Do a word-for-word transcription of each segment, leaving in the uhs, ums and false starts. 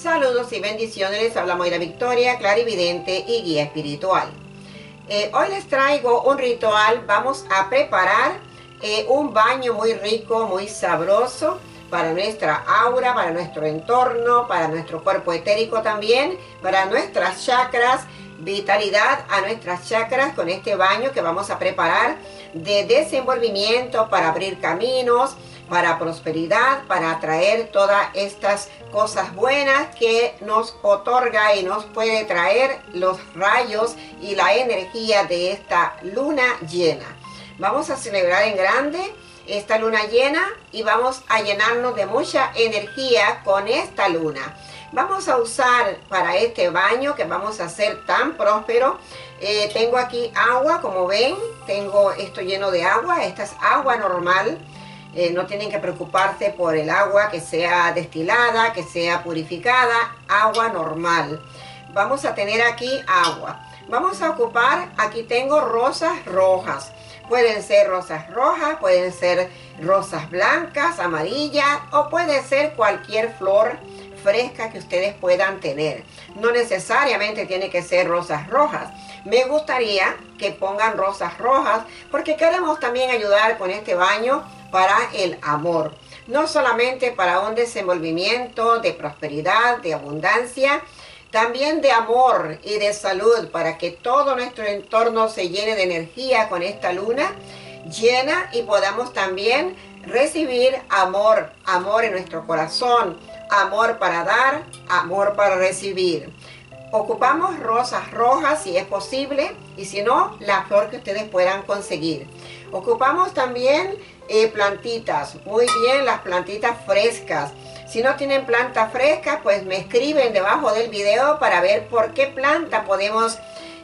Saludos y bendiciones, les habla Moira Victoria, clarividente y guía espiritual. Eh, hoy les traigo un ritual. Vamos a preparar eh, un baño muy rico, muy sabroso para nuestra aura, para nuestro entorno, para nuestro cuerpo etérico también, para nuestras chakras, vitalidad a nuestras chakras con este baño que vamos a preparar de desenvolvimiento para abrir caminos, para prosperidad, para atraer todas estas cosas buenas que nos otorga y nos puede traer los rayos y la energía de esta luna llena. Vamos a celebrar en grande esta luna llena y vamos a llenarnos de mucha energía con esta luna. Vamos a usar para este baño que vamos a hacer tan próspero, eh, tengo aquí agua, como ven, tengo esto lleno de agua. Esta es agua normal. Eh, no tienen que preocuparse por el agua que sea destilada, que sea purificada, agua normal. Vamos a tener aquí agua. Vamos a ocupar, aquí tengo rosas rojas. Pueden ser rosas rojas, pueden ser rosas blancas, amarillas o puede ser cualquier flor fresca que ustedes puedan tener. No necesariamente tiene que ser rosas rojas. Me gustaría que pongan rosas rojas porque queremos también ayudar con este baño para el amor, no solamente para un desenvolvimiento de prosperidad, de abundancia, también de amor y de salud, para que todo nuestro entorno se llene de energía con esta luna llena y podamos también recibir amor, amor en nuestro corazón, amor para dar, amor para recibir. Ocupamos rosas rojas si es posible y si no, la flor que ustedes puedan conseguir. Ocupamos también eh, plantitas, muy bien, las plantitas frescas. Si no tienen planta fresca, pues me escriben debajo del video para ver por qué planta podemos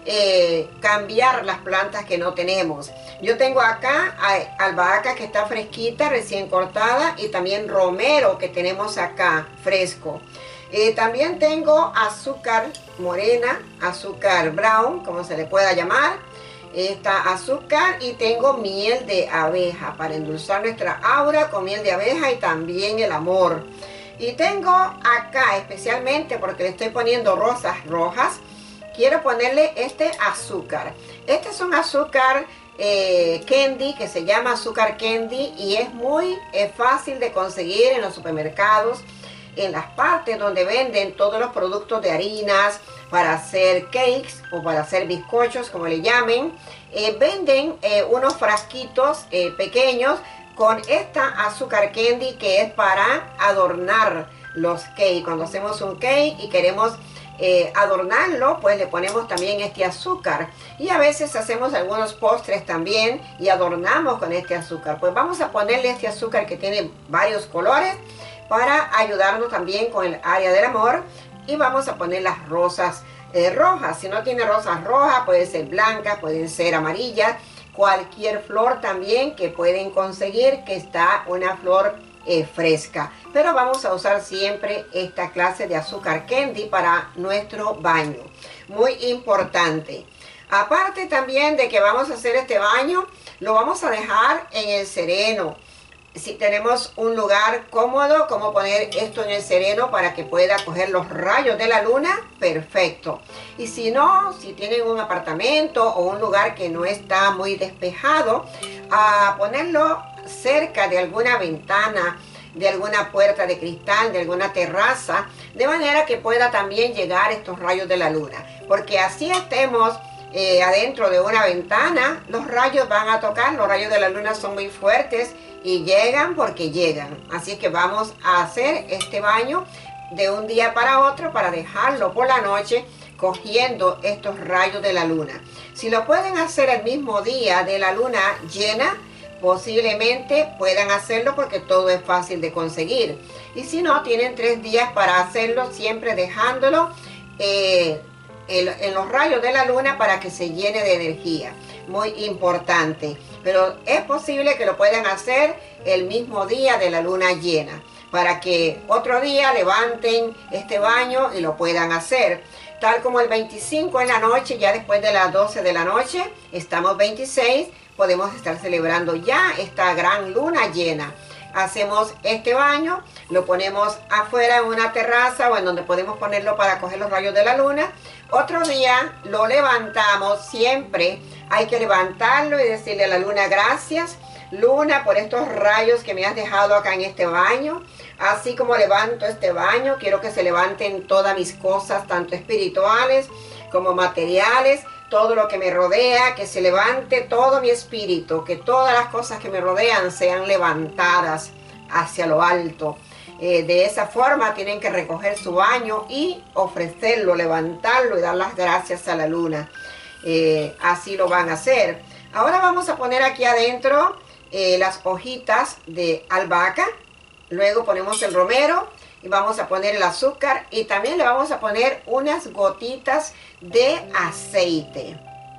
eh, cambiar las plantas que no tenemos. Yo tengo acá albahaca que está fresquita, recién cortada, y también romero que tenemos acá fresco. Eh, también tengo azúcar morena, azúcar brown, como se le pueda llamar, esta azúcar, y tengo miel de abeja para endulzar nuestra aura con miel de abeja y también el amor. Y tengo acá, especialmente porque le estoy poniendo rosas rojas, quiero ponerle este azúcar. Este es un azúcar eh, candy que se llama azúcar candy y es muy eh, fácil de conseguir en los supermercados, en las partes donde venden todos los productos de harinas para hacer cakes o para hacer bizcochos, como le llamen. Eh, venden eh, unos frasquitos eh, pequeños con esta azúcar candy que es para adornar los cakes. Cuando hacemos un cake y queremos eh, adornarlo, pues le ponemos también este azúcar. Y a veces hacemos algunos postres también y adornamos con este azúcar. Pues vamos a ponerle este azúcar que tiene varios colores para ayudarnos también con el área del amor. Y vamos a poner las rosas eh, rojas. Si no tiene rosas rojas, puede ser blancas, pueden ser amarillas. Cualquier flor también que pueden conseguir que está una flor eh, fresca. Pero vamos a usar siempre esta clase de azúcar candy para nuestro baño. Muy importante. Aparte también de que vamos a hacer este baño, lo vamos a dejar en el sereno. Si tenemos un lugar cómodo, como poner esto en el sereno para que pueda coger los rayos de la luna, perfecto. Y si no, si tienen un apartamento o un lugar que no está muy despejado, a ponerlo cerca de alguna ventana, de alguna puerta de cristal, de alguna terraza, de manera que pueda también llegar estos rayos de la luna. Porque así estemos eh, adentro de una ventana, los rayos van a tocar, los rayos de la luna son muy fuertes, y llegan porque llegan. Así que vamos a hacer este baño de un día para otro para dejarlo por la noche cogiendo estos rayos de la luna. Si lo pueden hacer el mismo día de la luna llena, posiblemente puedan hacerlo porque todo es fácil de conseguir. Y si no, tienen tres días para hacerlo, siempre dejándolo eh, en, en los rayos de la luna para que se llene de energía. Muy importante. Pero es posible que lo puedan hacer el mismo día de la luna llena, para que otro día levanten este baño y lo puedan hacer. Tal como el veinticinco en la noche, ya después de las doce de la noche, estamos veintiséis, podemos estar celebrando ya esta gran luna llena. hacemos este baño, lo ponemos afuera en una terraza o en donde podemos ponerlo para coger los rayos de la luna. Otro día lo levantamos, siempre hay que levantarlo y decirle a la luna: gracias, luna, por estos rayos que me has dejado acá en este baño. Así como levanto este baño, quiero que se levanten todas mis cosas, tanto espirituales como materiales, todo lo que me rodea, que se levante todo mi espíritu, que todas las cosas que me rodean sean levantadas hacia lo alto. Eh, de esa forma tienen que recoger su baño y ofrecerlo, levantarlo y dar las gracias a la luna. Eh, así lo van a hacer. Ahora vamos a poner aquí adentro eh, las hojitas de albahaca. Luego ponemos el romero y vamos a poner el azúcar y también le vamos a poner unas gotitas de aceite.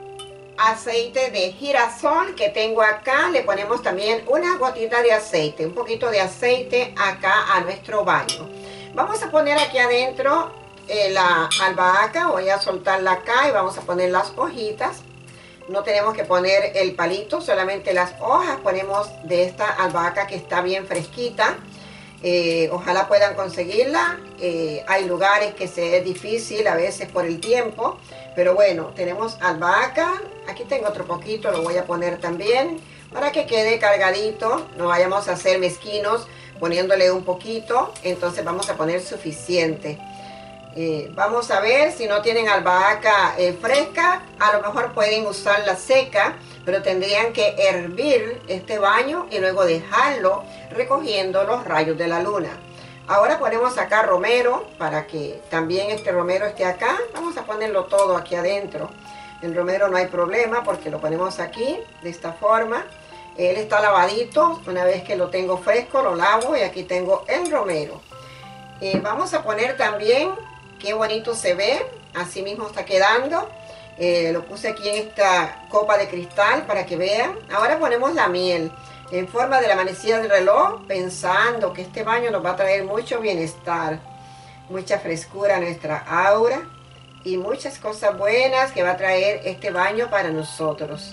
Aceite de girasol que tengo acá, le ponemos también unas gotitas de aceite, un poquito de aceite acá a nuestro baño. Vamos a poner aquí adentro eh, la albahaca, voy a soltarla acá y vamos a poner las hojitas. No tenemos que poner el palito, solamente las hojas ponemos de esta albahaca que está bien fresquita. Eh, ojalá puedan conseguirla. Eh, hay lugares que se es difícil a veces por el tiempo, pero bueno, tenemos albahaca. Aquí tengo otro poquito, lo voy a poner también para que quede cargadito. No vayamos a ser mezquinos poniéndole un poquito, entonces vamos a poner suficiente. Eh, vamos a ver si no tienen albahaca eh, fresca, a lo mejor pueden usarla seca, pero tendrían que hervir este baño y luego dejarlo recogiendo los rayos de la luna. Ahora ponemos acá romero para que también este romero esté acá. Vamos a ponerlo todo aquí adentro. El romero no hay problema porque lo ponemos aquí de esta forma. Él está lavadito, una vez que lo tengo fresco lo lavo y aquí tengo el romero. Eh, vamos a poner también, qué bonito se ve, así mismo está quedando. Eh, lo puse aquí en esta copa de cristal para que vean. Ahora ponemos la miel en forma de la manecilla del reloj, pensando que este baño nos va a traer mucho bienestar, mucha frescura a nuestra aura y muchas cosas buenas que va a traer este baño para nosotros.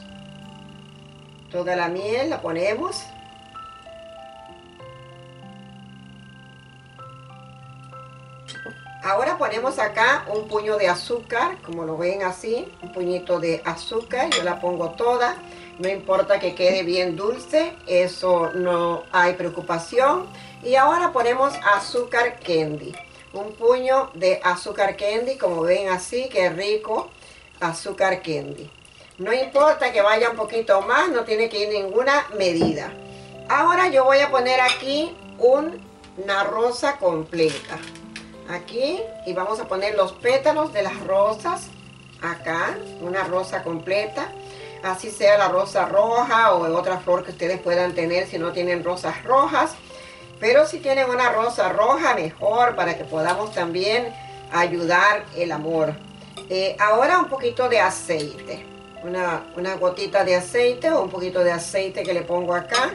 Toda la miel la ponemos. Ahora ponemos acá un puño de azúcar, como lo ven así, un puñito de azúcar, yo la pongo toda, no importa que quede bien dulce, eso no hay preocupación. Y ahora ponemos azúcar candy, un puño de azúcar candy, como ven así, qué rico, azúcar candy. No importa que vaya un poquito más, no tiene que ir ninguna medida. Ahora yo voy a poner aquí un, una rosa completa. Aquí, y vamos a poner los pétalos de las rosas acá, una rosa completa, así sea la rosa roja o otra flor que ustedes puedan tener si no tienen rosas rojas, pero si tienen una rosa roja mejor para que podamos también ayudar el amor. Eh, ahora un poquito de aceite, una, una gotita de aceite o un poquito de aceite que le pongo acá.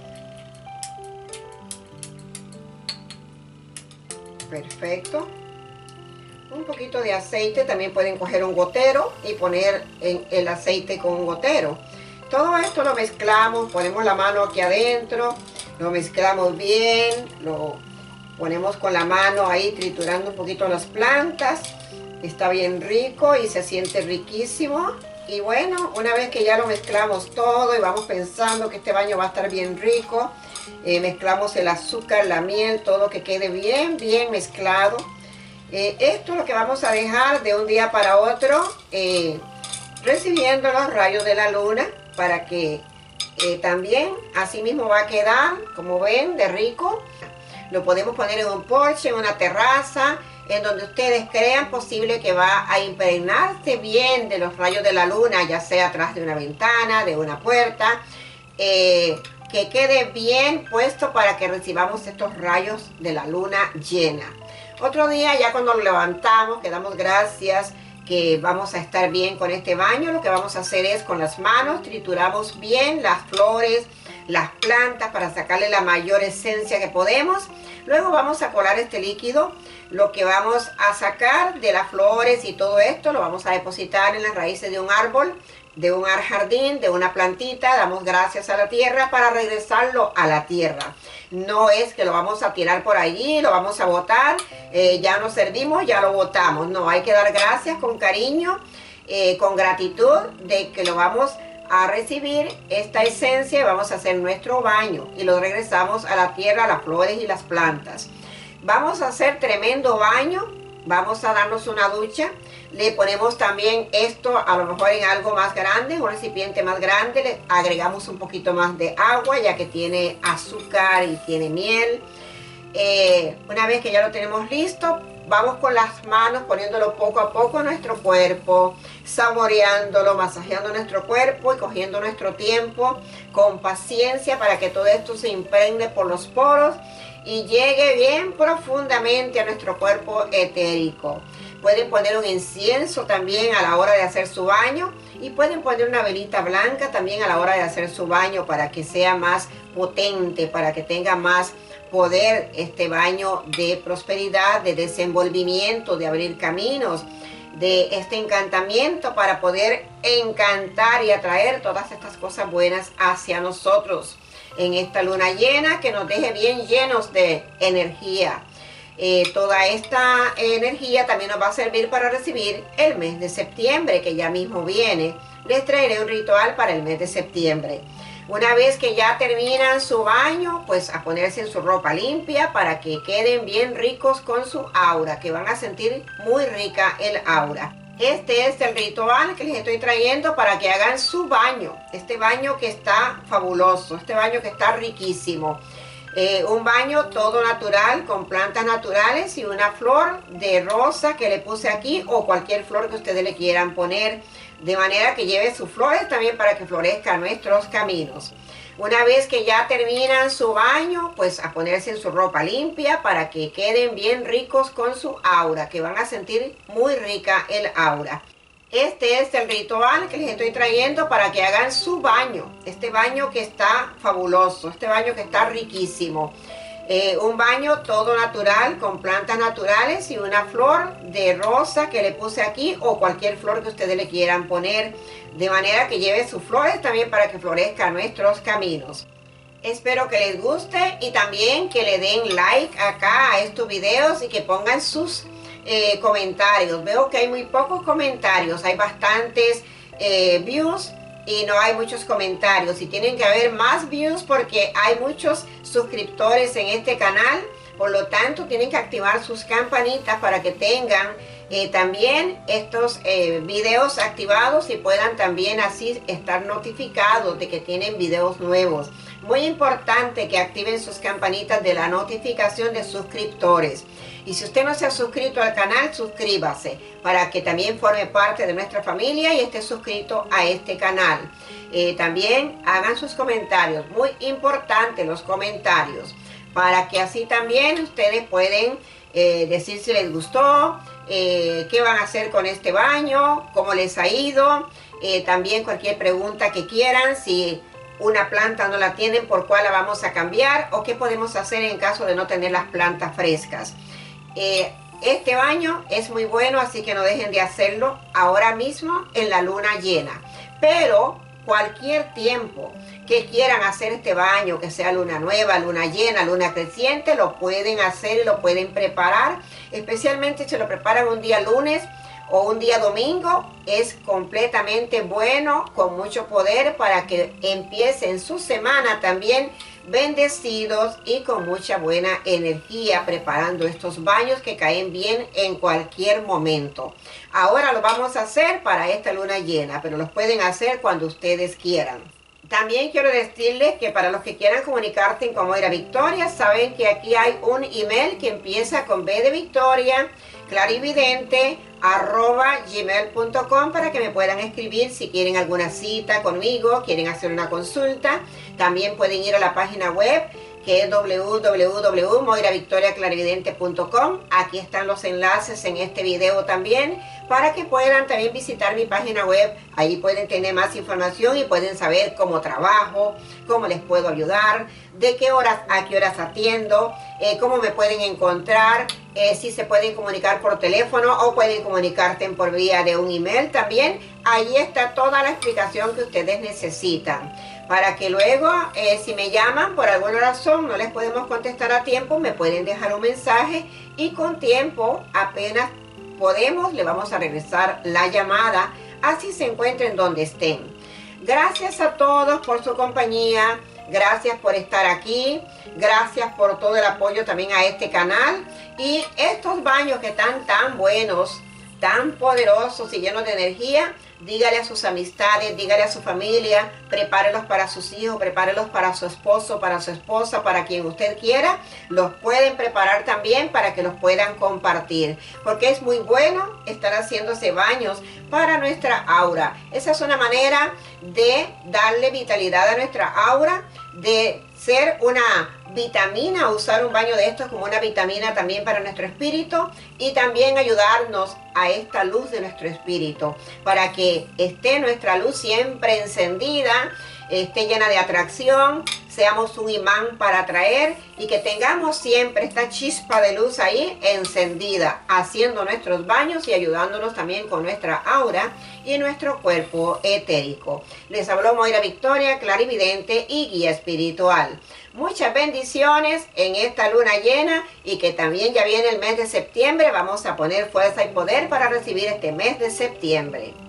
Perfecto. Un poquito de aceite, también pueden coger un gotero y poner en el aceite con un gotero. Todo esto lo mezclamos, ponemos la mano aquí adentro, lo mezclamos bien, lo ponemos con la mano ahí triturando un poquito las plantas. Está bien rico y se siente riquísimo. Y bueno, una vez que ya lo mezclamos todo y vamos pensando que este baño va a estar bien rico, eh, mezclamos el azúcar, la miel, todo que quede bien, bien mezclado. Eh, esto es lo que vamos a dejar de un día para otro, eh, recibiendo los rayos de la luna, para que eh, también así mismo va a quedar, como ven, de rico. Lo podemos poner en un porche, en una terraza, en donde ustedes crean posible que va a impregnarse bien de los rayos de la luna, ya sea atrás de una ventana, de una puerta, eh, que quede bien puesto para que recibamos estos rayos de la luna llena. Otro día, ya cuando lo levantamos, que damos gracias, que vamos a estar bien con este baño, lo que vamos a hacer es con las manos trituramos bien las flores, las plantas para sacarle la mayor esencia que podemos. Luego vamos a colar este líquido, lo que vamos a sacar de las flores y todo esto lo vamos a depositar en las raíces de un árbol, de un jardín, de una plantita. Damos gracias a la tierra para regresarlo a la tierra. No es que lo vamos a tirar por allí, lo vamos a botar, eh, ya nos servimos, ya lo botamos. No, hay que dar gracias con cariño, eh, con gratitud de que lo vamos a recibir esta esencia y vamos a hacer nuestro baño y lo regresamos a la tierra, a las flores y las plantas. Vamos a hacer tremendo baño, vamos a darnos una ducha. Le ponemos también esto a lo mejor en algo más grande, un recipiente más grande. Le agregamos un poquito más de agua ya que tiene azúcar y tiene miel. Eh, una vez que ya lo tenemos listo, vamos con las manos poniéndolo poco a poco en nuestro cuerpo, saboreándolo, masajeando nuestro cuerpo y cogiendo nuestro tiempo con paciencia para que todo esto se impregne por los poros y llegue bien profundamente a nuestro cuerpo etérico. Pueden poner un incienso también a la hora de hacer su baño y pueden poner una velita blanca también a la hora de hacer su baño para que sea más potente, para que tenga más poder este baño de prosperidad, de desenvolvimiento, de abrir caminos, de este encantamiento para poder encantar y atraer todas estas cosas buenas hacia nosotros en esta luna llena, que nos deje bien llenos de energía. Eh, toda esta energía también nos va a servir para recibir el mes de septiembre, que ya mismo viene. Les traeré un ritual para el mes de septiembre. Una vez que ya terminan su baño, pues a ponerse en su ropa limpia para que queden bien ricos con su aura, que van a sentir muy rica el aura. Este es el ritual que les estoy trayendo para que hagan su baño. Este baño que está fabuloso, este baño que está riquísimo. Eh, un baño todo natural, con plantas naturales y una flor de rosa que le puse aquí, o cualquier flor que ustedes le quieran poner, de manera que lleve sus flores también para que florezcan nuestros caminos. Una vez que ya terminan su baño, pues a ponerse en su ropa limpia para que queden bien ricos con su aura, que van a sentir muy rica el aura. Este es el ritual que les estoy trayendo para que hagan su baño. Este baño que está fabuloso, este baño que está riquísimo. Eh, un baño todo natural, con plantas naturales y una flor de rosa que le puse aquí, o cualquier flor que ustedes le quieran poner, de manera que lleve sus flores también para que florezcan nuestros caminos. Espero que les guste y también que le den like acá a estos videos y que pongan sus eh, comentarios. Veo que hay muy pocos comentarios, hay bastantes eh, views y no hay muchos comentarios, y tienen que haber más views porque hay muchos suscriptores en este canal. Por lo tanto, tienen que activar sus campanitas para que tengan eh, también estos eh, videos activados y puedan también así estar notificados de que tienen videos nuevos. Muy importante que activen sus campanitas de la notificación de suscriptores. Y si usted no se ha suscrito al canal, suscríbase para que también forme parte de nuestra familia y esté suscrito a este canal. Eh, también hagan sus comentarios, muy importante los comentarios, para que así también ustedes pueden eh, decir si les gustó, eh, qué van a hacer con este baño, cómo les ha ido, eh, también cualquier pregunta que quieran, si una planta no la tienen, por cuál la vamos a cambiar, o qué podemos hacer en caso de no tener las plantas frescas. Eh, este baño es muy bueno, así que no dejen de hacerlo ahora mismo en la luna llena. Pero cualquier tiempo que quieran hacer este baño, que sea luna nueva, luna llena, luna creciente, lo pueden hacer y lo pueden preparar. Especialmente si lo preparan un día lunes o un día domingo, es completamente bueno, con mucho poder, para que empiecen su semana también bendecidos y con mucha buena energía, preparando estos baños que caen bien en cualquier momento. Ahora lo vamos a hacer para esta luna llena, pero los pueden hacer cuando ustedes quieran. También quiero decirles que para los que quieran comunicarse con Moira Victoria, saben que aquí hay un email que empieza con B de Victoria clarividente arroba gmail punto com para que me puedan escribir si quieren alguna cita conmigo, quieren hacer una consulta. También pueden ir a la página web, que es w w w punto moira victoria clarividente punto com. Aquí están los enlaces en este video también, para que puedan también visitar mi página web. Ahí pueden tener más información y pueden saber cómo trabajo, cómo les puedo ayudar, de qué horas a qué horas atiendo, eh, cómo me pueden encontrar, eh, si se pueden comunicar por teléfono o pueden comunicarte por vía de un email también. Ahí está toda la explicación que ustedes necesitan, para que luego, eh, si me llaman por alguna razón, no les podemos contestar a tiempo, me pueden dejar un mensaje y con tiempo, apenas podemos, le vamos a regresar la llamada, así se encuentren donde estén. Gracias a todos por su compañía, gracias por estar aquí, gracias por todo el apoyo también a este canal. Y estos baños que están tan buenos, tan poderosos y llenos de energía, dígale a sus amistades, dígale a su familia, prepárelos para sus hijos, prepárelos para su esposo, para su esposa, para quien usted quiera. Los pueden preparar también para que los puedan compartir, porque es muy bueno estar haciéndose baños para nuestra aura. Esa es una manera de darle vitalidad a nuestra aura, de ser una vitamina, usar un baño de estos como una vitamina también para nuestro espíritu, y también ayudarnos a esta luz de nuestro espíritu, para que esté nuestra luz siempre encendida, esté llena de atracción, seamos un imán para atraer y que tengamos siempre esta chispa de luz ahí encendida, haciendo nuestros baños y ayudándonos también con nuestra aura y nuestro cuerpo etérico. Les habló Moira Victoria, clarividente y guía espiritual. Muchas bendiciones en esta luna llena, y que también ya viene el mes de septiembre. Vamos a poner fuerza y poder para recibir este mes de septiembre.